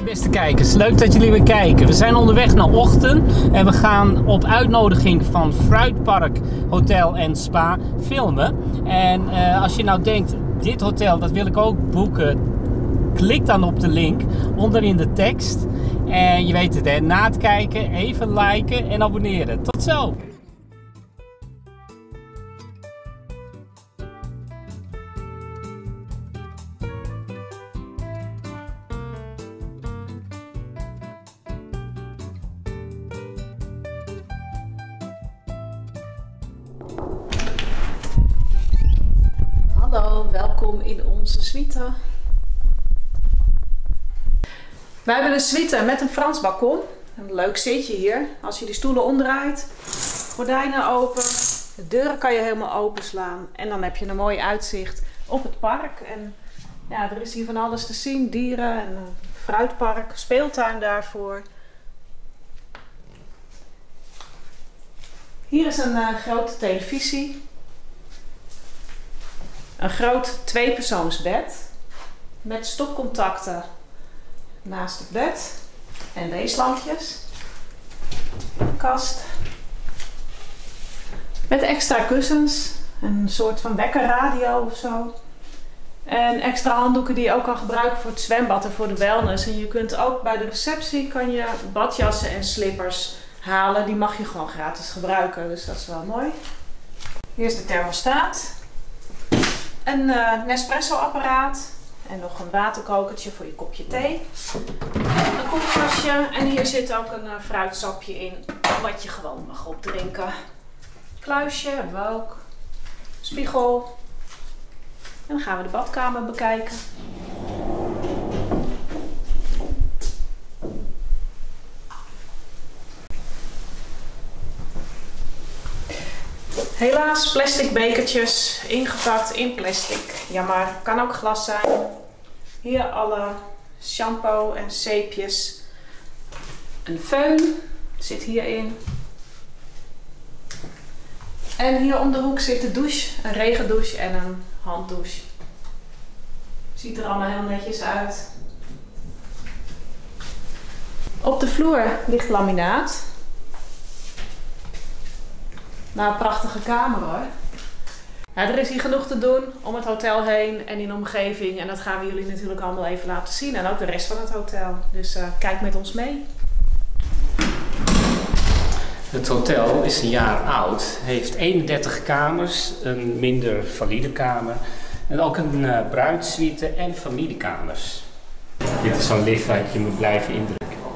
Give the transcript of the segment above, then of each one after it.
Beste kijkers, leuk dat jullie weer kijken. We zijn onderweg naar Ochten en we gaan op uitnodiging van Fruitpark Hotel en Spa filmen. En als je nou denkt, dit hotel dat wil ik ook boeken, klik dan op de link onder in de tekst. En je weet het hè, na het kijken even liken en abonneren. Tot zo! Hallo, welkom in onze suite. Wij hebben een suite met een Frans balkon. Een leuk zitje hier. Als je die stoelen omdraait, gordijnen open, de deuren kan je helemaal openslaan. En dan heb je een mooi uitzicht op het park. En ja, er is hier van alles te zien. Dieren en een fruitpark, speeltuin daarvoor. Hier is een grote televisie. Een groot tweepersoonsbed met stopcontacten naast het bed en leeslampjes. Een kast met extra kussens, een soort van wekkerradio of zo. En extra handdoeken die je ook kan gebruiken voor het zwembad en voor de wellness. En je kunt ook bij de receptie kan je badjassen en slippers halen. Die mag je gewoon gratis gebruiken, dus dat is wel mooi. Hier is de thermostaat. Een Nespresso apparaat en nog een waterkokertje voor je kopje thee. Een koelkastje en hier zit ook een fruitsapje in wat je gewoon mag opdrinken. Kluisje hebben we ook. Spiegel. En dan gaan we de badkamer bekijken. Helaas plastic bekertjes, ingepakt in plastic. Jammer, kan ook glas zijn. Hier alle shampoo en zeepjes. Een föhn zit hierin. En hier om de hoek zit de douche, een regendouche en een handdouche. Ziet er allemaal heel netjes uit. Op de vloer ligt laminaat. Nou, een prachtige kamer hoor. Ja, er is hier genoeg te doen om het hotel heen en in de omgeving. En dat gaan we jullie natuurlijk allemaal even laten zien. En ook de rest van het hotel. Dus kijk met ons mee. Het hotel is een jaar oud, heeft 31 kamers, een minder valide kamer. En ook een bruidssuite en familiekamers. Dit is zo'n lift waar je moet blijven indrukken.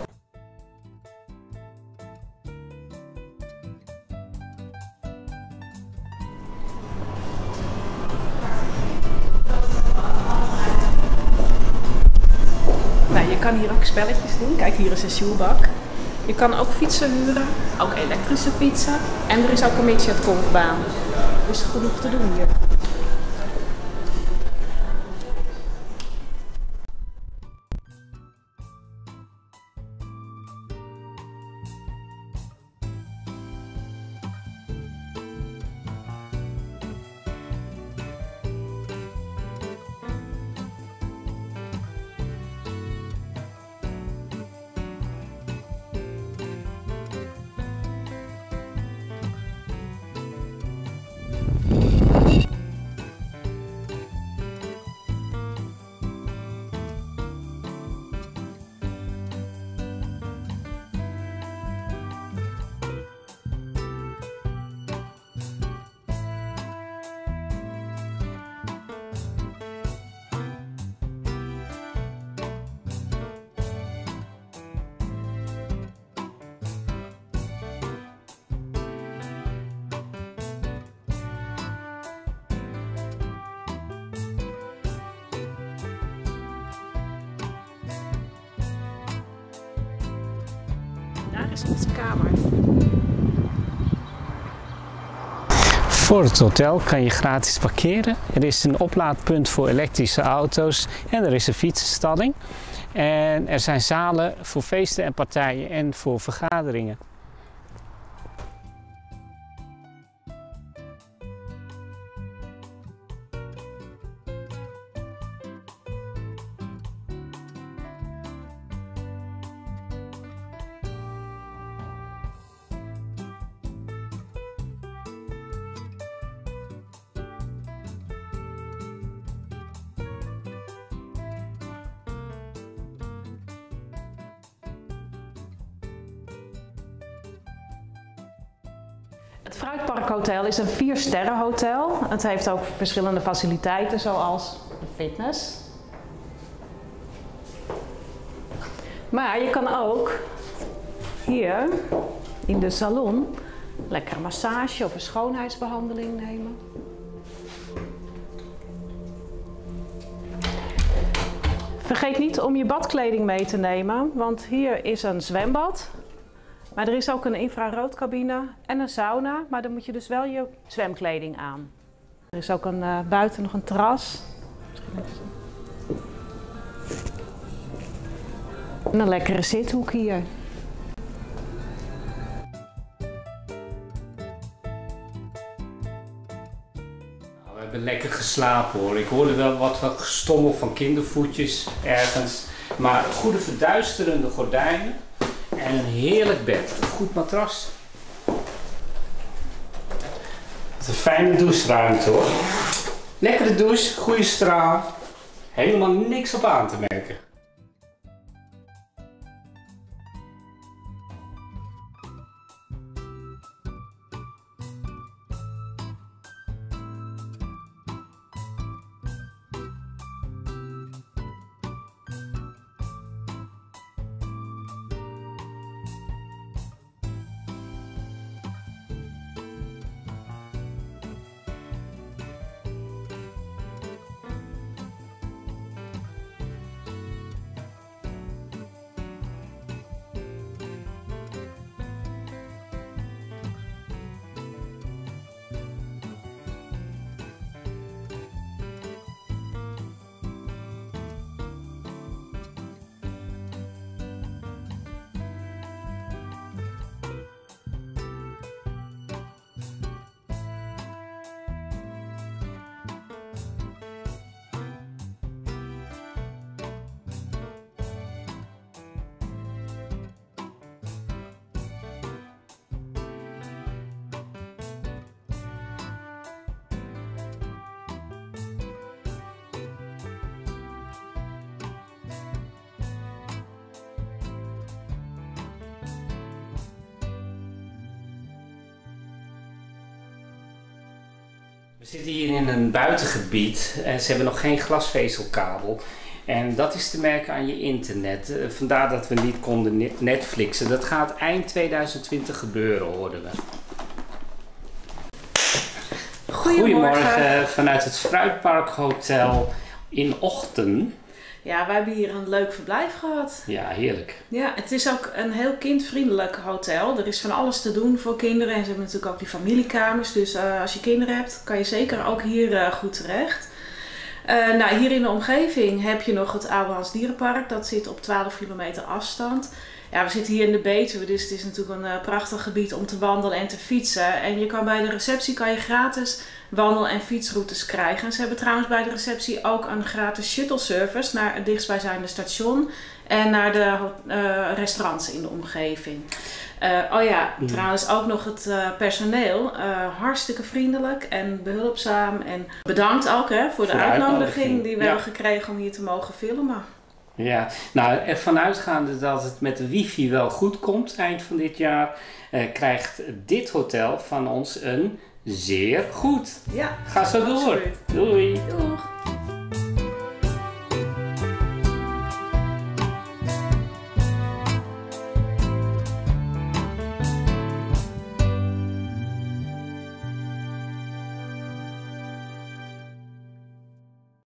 Je kan hier ook spelletjes doen. Kijk, hier is een shoebak. Je kan ook fietsen huren, ook elektrische fietsen. En er is ook een midget golfbaan. Er is genoeg te doen hier. Daar is onze kamer. Voor het hotel kan je gratis parkeren. Er is een oplaadpunt voor elektrische auto's en er is een fietsenstalling. En er zijn zalen voor feesten en partijen en voor vergaderingen. Het Fruitpark Hotel is een 4-sterren hotel. Het heeft ook verschillende faciliteiten zoals de fitness. Maar je kan ook hier in de salon lekker een massage of een schoonheidsbehandeling nemen. Vergeet niet om je badkleding mee te nemen, want hier is een zwembad. Maar er is ook een infraroodcabine en een sauna, maar dan moet je dus wel je zwemkleding aan. Er is ook buiten nog een terras. En een lekkere zithoek hier. We hebben lekker geslapen hoor. Ik hoorde wel wat gestommel van kindervoetjes ergens. Maar goede verduisterende gordijnen en een heerlijk bed. Een goed matras. Wat een fijne doucheruimte hoor. Lekkere douche, goede straal. Helemaal niks op aan te merken. We zitten hier in een buitengebied en ze hebben nog geen glasvezelkabel. En dat is te merken aan je internet. Vandaar dat we niet konden Netflixen. Dat gaat eind 2020 gebeuren, hoorden we. Goedemorgen vanuit het Fruitpark Hotel in Ochten. Ja, wij hebben hier een leuk verblijf gehad. Ja, heerlijk. Ja, het is ook een heel kindvriendelijk hotel. Er is van alles te doen voor kinderen. En ze hebben natuurlijk ook die familiekamers. Dus als je kinderen hebt, kan je zeker ook hier goed terecht. Nou, hier in de omgeving heb je nog het Oude Hans Dierenpark. Dat zit op 12 kilometer afstand. Ja, we zitten hier in de Betuwe, dus het is natuurlijk een prachtig gebied om te wandelen en te fietsen. En je kan bij de receptie gratis wandel- en fietsroutes krijgen. En ze hebben trouwens bij de receptie ook een gratis shuttle service naar het dichtstbijzijnde station en naar de restaurants in de omgeving. Trouwens ook nog het personeel. Hartstikke vriendelijk en behulpzaam. En bedankt ook voor de uitnodiging die we hebben gekregen om hier te mogen filmen. Ja, nou ervan uitgaande dat het met de wifi wel goed komt eind van dit jaar, krijgt dit hotel van ons een zeer goed. Ja, ga zo door. Absoluut. Doei. Doeg.